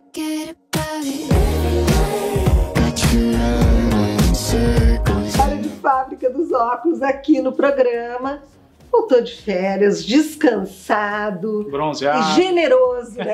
forget about it. Got you running circles. Hora de Fábrica dos Óculos aqui no programa. Voltou de férias, descansado, bronzeado, generoso, né?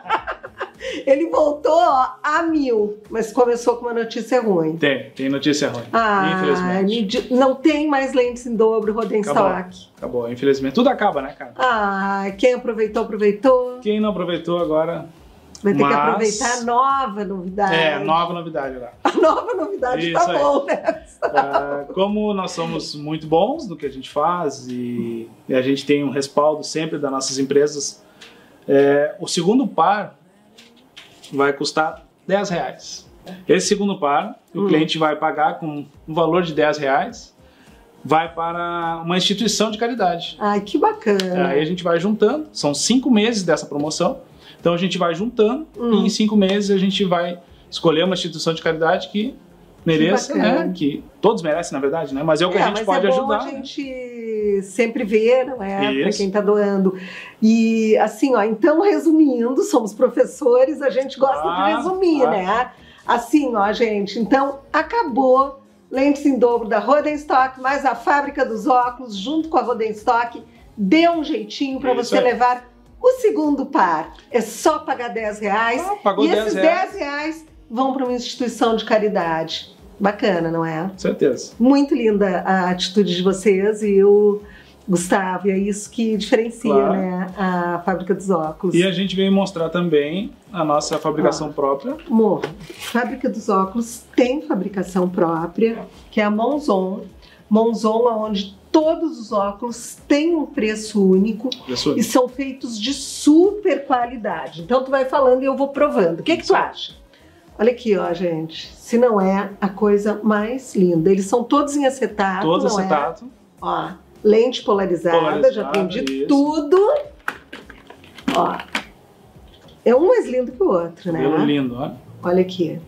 Ele voltou, ó, a 1000, mas começou com uma notícia ruim. Tem notícia ruim, infelizmente. Não tem mais lentes em dobro, Rodenstock. Acabou, infelizmente. Tudo acaba, né, cara? Quem aproveitou, aproveitou. Quem não aproveitou agora... Vai ter que aproveitar a nova novidade. Nova novidade lá. A nova novidade isso tá aí. bom, né? Como nós somos muito bons no que a gente faz e a gente tem um respaldo sempre das nossas empresas, o segundo par vai custar R$10. Esse segundo par, o cliente vai pagar com um valor de R$10, vai para uma instituição de caridade. Ai, que bacana. Aí a gente vai juntando, são 5 meses dessa promoção. Então a gente vai juntando e em 5 meses a gente vai escolher uma instituição de caridade que mereça, né? Que todos merecem, na verdade, né? Mas é o que a gente pode ajudar. A gente sempre vê, não é? Para quem está doando. E assim, ó, então resumindo, somos professores, a gente gosta de resumir, né? Assim, ó, gente, então acabou lentes em dobro da Rodenstock, mais a Fábrica dos Óculos, junto com a Rodenstock, deu um jeitinho para você levar o segundo par. É só pagar R$10 e esses R$10 vão para uma instituição de caridade. Bacana, não é? Certeza. Muito linda a atitude de vocês e o Gustavo, e é isso que diferencia, né, a Fábrica dos Óculos. E a gente veio mostrar também a nossa fabricação própria. Amor, Fábrica dos Óculos tem fabricação própria, que é a Monzon. Monzon, onde todos os óculos têm um preço único e são feitos de super qualidade. Então tu vai falando e eu vou provando. O que tu acha? Olha aqui, ó, gente. Se não é a coisa mais linda. Eles são todos em acetato. Todos acetato. Ó, lente polarizada, já tem de tudo. Ó, é um mais lindo que o outro, né? Lindo, ó. Olha aqui.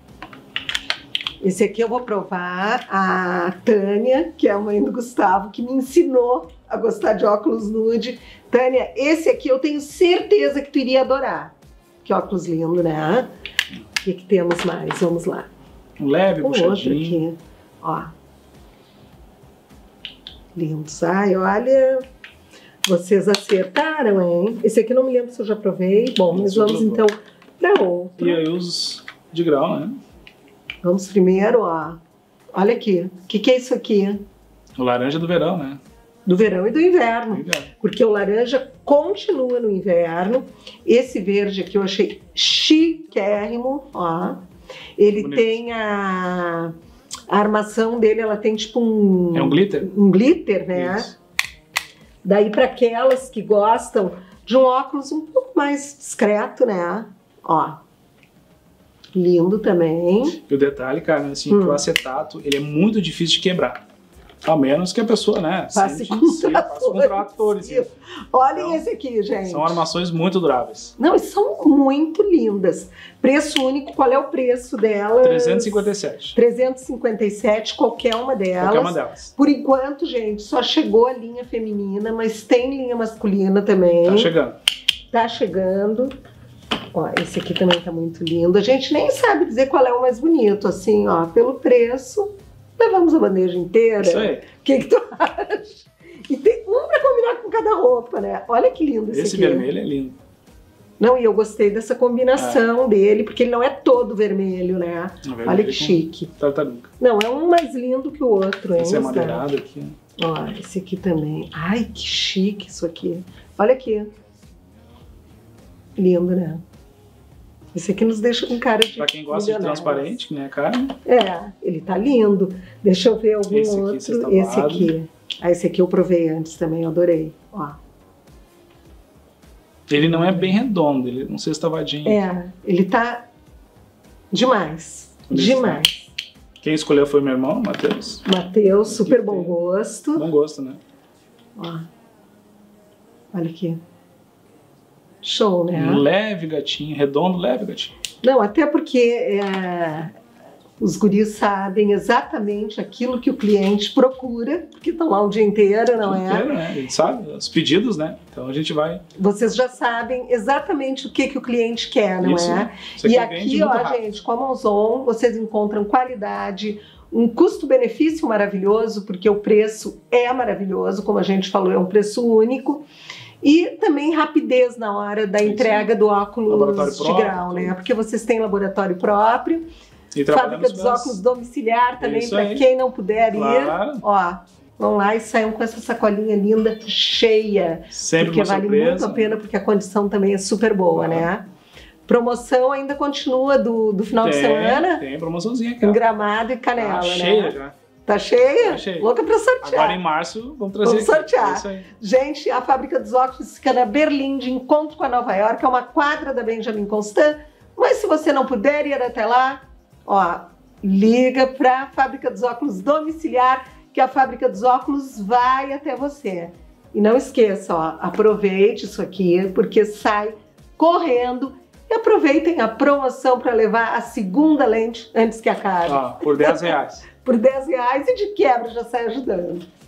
Esse aqui eu vou provar a Tânia, que é a mãe do Gustavo, que me ensinou a gostar de óculos nude. Tânia, esse aqui eu tenho certeza que tu iria adorar. Que óculos lindo, né? O que temos mais? Vamos lá. Um leve, puxadinho. Outro aqui, ó. Lindos. Ai, olha, vocês acertaram, hein? Esse aqui não me lembro se eu já provei. Bom, mas vamos então para outro. E aí os de grau, né? Vamos primeiro, ó. Olha aqui. O que é isso aqui? O laranja do verão, né? Do verão e do inverno. Porque o laranja continua no inverno. Esse verde aqui eu achei chiquérrimo, ó. Ele tem a armação dele, ela tem tipo um... É um glitter? Um glitter, né? Isso. Daí para aquelas que gostam de um óculos um pouco mais discreto, né? Ó. Lindo também. E o detalhe, cara, assim, que o acetato, ele é muito difícil de quebrar. A menos que a pessoa, né, passe com tratores. Olhem então, esse aqui, gente. São armações muito duráveis. Não, e são muito lindas. Preço único, qual é o preço delas? 357. 357, qualquer uma delas. Qualquer uma delas. Por enquanto, gente, só chegou a linha feminina, mas tem linha masculina também. Tá chegando. Tá chegando. Ó, esse aqui também tá muito lindo. A gente nem sabe dizer qual é o mais bonito, assim, ó, pelo preço. Levamos a bandeja inteira. Isso aí. O que tu acha? E tem um pra combinar com cada roupa, né? Olha que lindo esse aqui. Esse vermelho é lindo. Não, e eu gostei dessa combinação dele, porque ele não é todo vermelho, né? Olha que chique. Tartaruga. Não, é um mais lindo que o outro, hein? Esse é madeirado aqui. Ó, esse aqui também. Ai, que chique isso aqui. Olha aqui. Lindo, né? Esse aqui nos deixa com cara de pra quem gosta de transparente, né, cara? Ele tá lindo. Deixa eu ver algum outro. Esse aqui. Ah, esse aqui eu provei antes também, eu adorei. Ó. Ele não é bem redondo, ele não sei se estavadinho. Ele tá demais. Demais. Quem escolheu foi meu irmão, Matheus. Matheus, super bom gosto. Bom gosto, né? Ó. Olha aqui. Show, né? Leve gatinho, redondo, leve gatinho. Não, até porque Os guris sabem exatamente aquilo que o cliente procura, porque estão lá o dia inteiro, não é? A gente sabe os pedidos, né? Então a gente vai... Vocês já sabem exatamente o que o cliente quer, não Isso, é? isso E aqui aqui, ó, gente, com a Amazon, vocês encontram qualidade, um custo-benefício maravilhoso, porque o preço é maravilhoso, como a gente falou, é um preço único. E também rapidez na hora da entrega do óculos de grau, né? Porque vocês têm laboratório próprio. Fábrica dos óculos domiciliar também, para quem não puder ir. Ó, vão lá e saiam com essa sacolinha linda, cheia. Sempre porque vale muito a pena, porque a condição também é super boa, né? Promoção ainda continua do final de semana. Tem promoçãozinha aqui. Em Gramado e Canela, né? Cheia já. Tá cheia? Tá cheia. Louca pra sortear. Agora em março vamos trazer. Vamos sortear. É isso aí. Gente, a Fábrica dos Óculos fica na Berlim, de encontro com a Nova York, é uma quadra da Benjamin Constant. Mas se você não puder ir até lá, ó, liga para a Fábrica dos Óculos domiciliar, que a Fábrica dos Óculos vai até você. E não esqueça, ó, aproveite isso aqui, porque sai correndo. E aproveitem a promoção para levar a segunda lente antes que acabe. Por R$10. Por R$10 e de quebra já sai ajudando.